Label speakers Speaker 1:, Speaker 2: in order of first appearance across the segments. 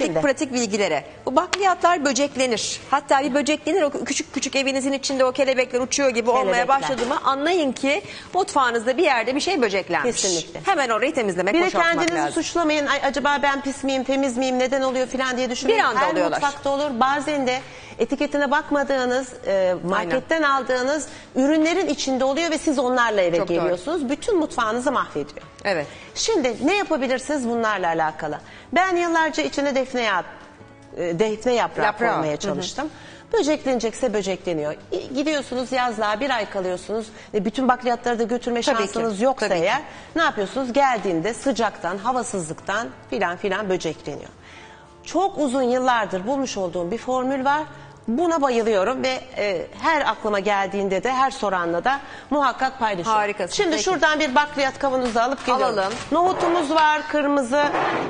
Speaker 1: Geldik pratik bilgilere. Bu bakliyatlar böceklenir. Hatta bir böceklenir, o küçük küçük evinizin içinde o kelebekler uçuyor gibi olmaya başladı mı anlayın ki mutfağınızda bir yerde bir şey böceklenmiş.
Speaker 2: Kesinlikle.
Speaker 1: Hemen orayı temizlemek,
Speaker 2: Bir de
Speaker 1: boşaltmak
Speaker 2: kendinizi
Speaker 1: lazım.
Speaker 2: suçlamayın. Ay, acaba ben pis miyim, temiz miyim, neden oluyor falan diye düşünmeyin.
Speaker 1: Bir anda
Speaker 2: Her
Speaker 1: oluyorlar.
Speaker 2: mutfakta olur. Bazen de etiketine bakmadığınız, marketten aldığınız ürünlerin içinde oluyor ve siz onlarla eve geliyorsunuz. Bütün mutfağınızı mahvediyor.
Speaker 1: Evet.
Speaker 2: Şimdi ne yapabilirsiniz bunlarla alakalı? Ben yıllarca içine defne yaprağı koymaya çalıştım. Böceklenecekse böcekleniyor. Gidiyorsunuz yazlığa, bir ay kalıyorsunuz. Bütün bakliyatları da götürme şansınız yoksa eğer ne yapıyorsunuz? Geldiğinde sıcaktan, havasızlıktan filan böcekleniyor. Çok uzun yıllardır bulmuş olduğum bir formül var. Buna bayılıyorum ve her aklıma geldiğinde de her soranla da muhakkak paylaşıyorum.
Speaker 1: Harikasın.
Speaker 2: Şimdi şuradan bir bakliyat kavanozu alıp geliyorum.
Speaker 1: Alalım.
Speaker 2: Nohutumuz var, kırmızı,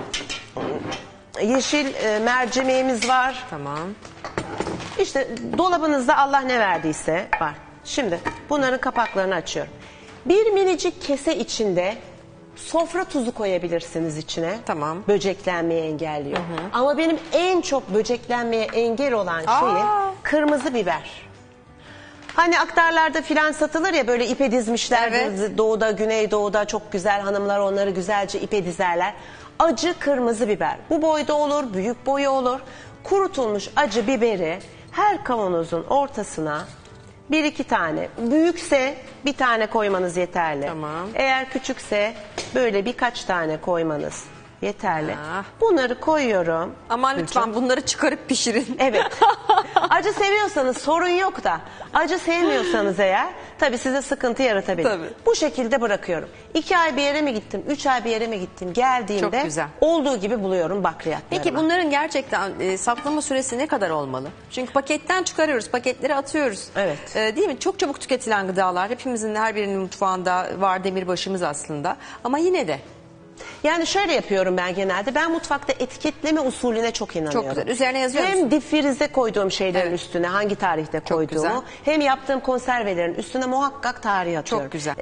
Speaker 2: yeşil mercimeğimiz var.
Speaker 1: Tamam.
Speaker 2: İşte dolabınızda Allah ne verdiyse var. Şimdi bunların kapaklarını açıyorum. Bir minicik kese içinde sofra tuzu koyabilirsiniz içine.
Speaker 1: Tamam.
Speaker 2: Böceklenmeyi engelliyor. Ama benim en çok böceklenmeye engel olan şeyi kırmızı biber. Hani aktarlarda filan satılır ya, böyle ipe dizmişler.
Speaker 1: Evet.
Speaker 2: Doğuda, Güneydoğu'da çok güzel hanımlar onları güzelce ipe dizerler. Acı kırmızı biber. Bu boyda olur, büyük boyu olur. Kurutulmuş acı biberi her kavanozun ortasına bir iki tane. Büyükse bir tane koymanız yeterli.
Speaker 1: Tamam.
Speaker 2: Eğer küçükse böyle birkaç tane koymanız yeterli.
Speaker 1: Ah.
Speaker 2: Bunları koyuyorum.
Speaker 1: Aman lütfen bunları çıkarıp pişirin.
Speaker 2: Evet. Acı seviyorsanız sorun yok da acı sevmiyorsanız eğer tabii size sıkıntı yaratabilir.
Speaker 1: Tabii.
Speaker 2: Bu şekilde bırakıyorum. 2 ay bir yere mi gittim, 3 ay bir yere mi gittim, geldiğimde
Speaker 1: Çok güzel.
Speaker 2: olduğu gibi buluyorum bakliyatlarımı.
Speaker 1: Peki bunların gerçekten saklama süresi ne kadar olmalı? Çünkü paketten çıkarıyoruz, paketleri atıyoruz.
Speaker 2: Evet.
Speaker 1: Değil mi? Çok çabuk tüketilen gıdalar. Hepimizin, her birinin mutfağında var, demirbaşımız aslında. Ama yine de.
Speaker 2: Yani şöyle yapıyorum ben genelde. Ben mutfakta etiketleme usulüne çok inanıyorum.
Speaker 1: Çok güzel. Üzerine yazıyor musun?
Speaker 2: Hem difrize koyduğum şeylerin üstüne hangi tarihte koyduğumu,
Speaker 1: güzel.
Speaker 2: hem yaptığım konservelerin üstüne muhakkak tarih atıyorum.
Speaker 1: Çok güzel.